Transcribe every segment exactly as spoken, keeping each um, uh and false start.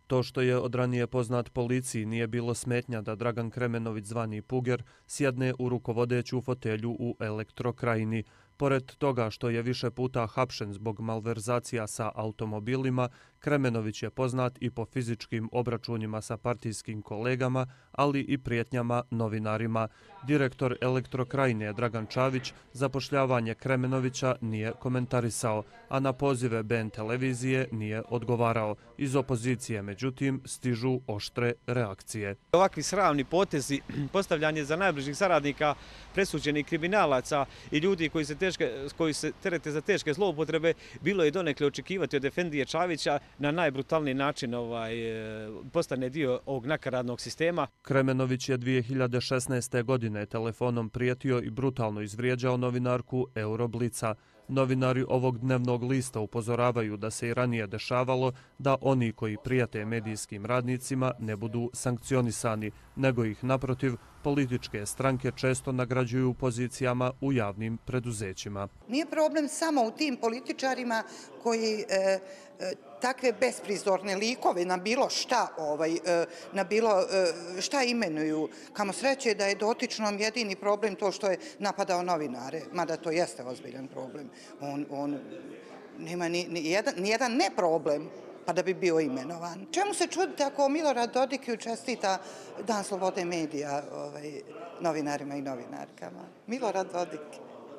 To što je od ranije poznat policiji nije bilo smetnja da Dragan Kremenović zvani Puger sjedne u rukovodeću fotelju u Elektrokrajini. Pored toga što je više puta hapšen zbog malverzacija sa automobilima, Kremenović je poznat i po fizičkim obračunima sa partijskim kolegama, ali i prijetnjama novinarima. Direktor Elektrokrajine Dragan Čavić zapošljavanje Kremenovića nije komentarisao, a na pozive B N televizije nije odgovarao. Iz opozicije, međutim, stižu oštre reakcije. Ovakvi sramni potezi, postavljanje za najbližih saradnika presuđenih kriminalaca i ljudi koji se, teške, koji se terete za teške zloupotrebe, bilo je donekle očekivati od Efendije Čavića na najbrutalniji način ovaj, postane dio ovog nakaradnog sistema. Kremenović je dvije hiljade šesnaeste. godine telefonom prijetio i brutalno izvrijeđao novinarku Euroblica. Novinari ovog dnevnog lista upozoravaju da se i ranije dešavalo da oni koji prijete medijskim radnicima ne budu sankcionisani, nego ih naprotiv političke stranke često nagrađuju pozicijama u javnim preduzećima. Nije problem samo u tim političarima koji e, e, takve besprizorne likove na bilo šta, ovaj, e, na bilo e, šta imenuju. Kamo sreće da je dotičnom jedini problem to što je napadao novinare, mada to jeste ozbiljan problem. On, on nema ni, ni, jedan, ni jedan ne problem pa da bi bio imenovan. Čemu se čudite ako Milorad Dodik čestita Dan slobode medija ovaj, novinarima i novinarkama? Milorad Dodik,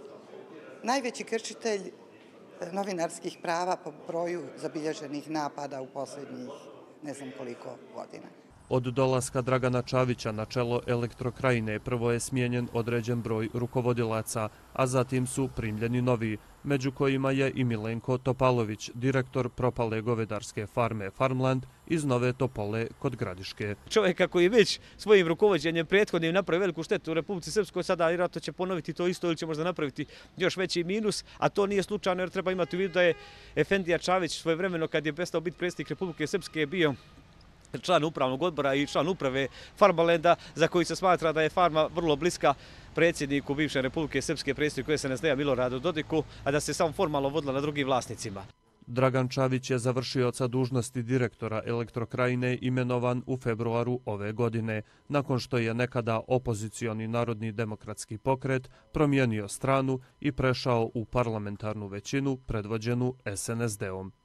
najveći kršitelj novinarskih prava po broju zabilježenih napada u posljednjih ne znam koliko godina. Od dolaska Dragana Čavića na čelo Elektrokrajine prvo je smijenjen određen broj rukovodilaca, a zatim su primljeni novi, među kojima je i Milenko Topalović, direktor propale govedarske farme Farmland iz Nove Topole kod Gradiške. Čovjeka koji već svojim rukovođenjem prethodnim napravi veliku štetu u Republici Srpskoj, sada vjerojatno će ponoviti to isto ili će možda napraviti još veći minus, a to nije slučajno jer treba imati u vidu da je Efendija Čavić svojevremeno kad je prestao biti predsjednik Republike Srpske bio član upravnog odbora i član uprave Farmalenda, za koji se smatra da je farma vrlo bliska predsjedniku bivše Republike Srpske, predsjedniku S N S D-a Miloradu Dodiku, a da se samo formalno vodila na drugim vlasnicima. Dragan Čavić je završioca dužnosti direktora Elektrokrajine imenovan u februaru ove godine, nakon što je nekada opozicioni Narodni demokratski pokret promijenio stranu i prešao u parlamentarnu većinu predvođenu S N S D-om.